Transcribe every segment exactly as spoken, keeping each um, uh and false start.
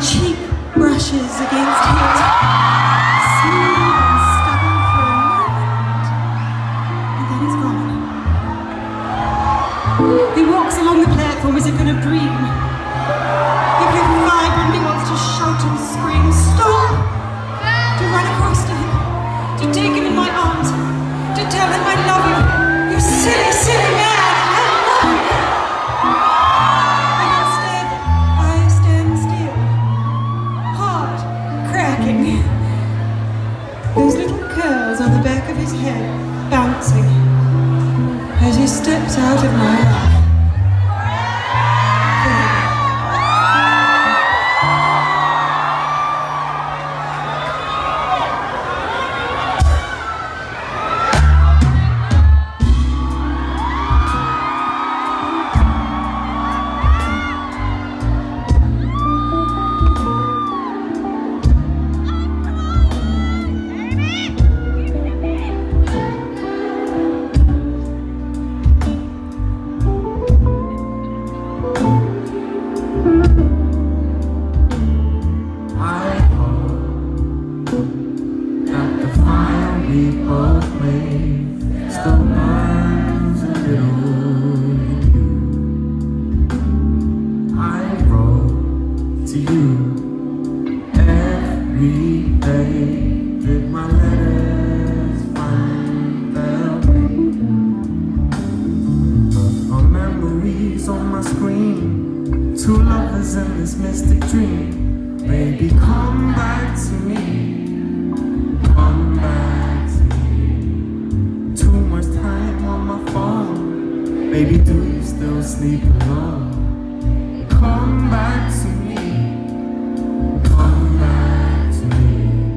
cheek brushes against his, smooth and stubborn for a moment, and then he's gone. He walks along the platform as if in a dream. Every vibrant, he wants to shout and scream, stop! To run across to him, to take him in my arms, to tell him I love you. You silly, silly man, I love you. And instead, I stand still, heart cracking. Those little curls on the back of his head bouncing as he steps out of my life. Still burns a little in you. I wrote to you every day. Did my letters find their way? Our memories on my screen, two lovers in this mystic dream. Baby, come back to me. Come back. Baby, do you still sleep alone? Come back to me. Come back to me.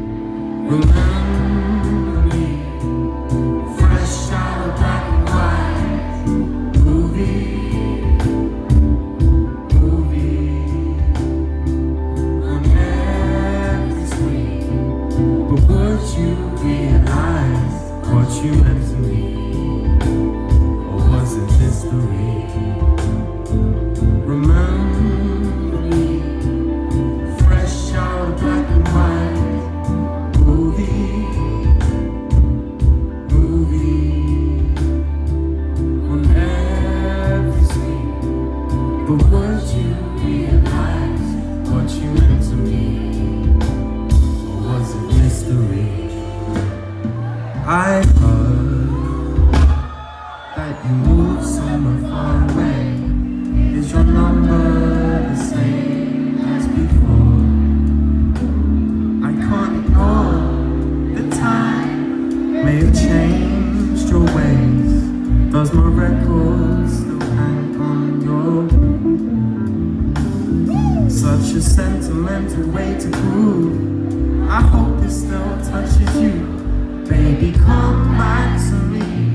Remember me. Fresh out of black and white. Movie. Movie. On every screen. But would you realize what you meant to me? Remember me, fresh out of black and white. Movie, movie, on every screen. But would you realize what you meant to me? Or was it mystery? I heard that you moved somewhere far away. Is your number the same as before? I can't ignore the time may have changed your ways. Does my record still hang on your wall? Such a sentimental way to prove. I hope it still touches you. Baby, come back to me.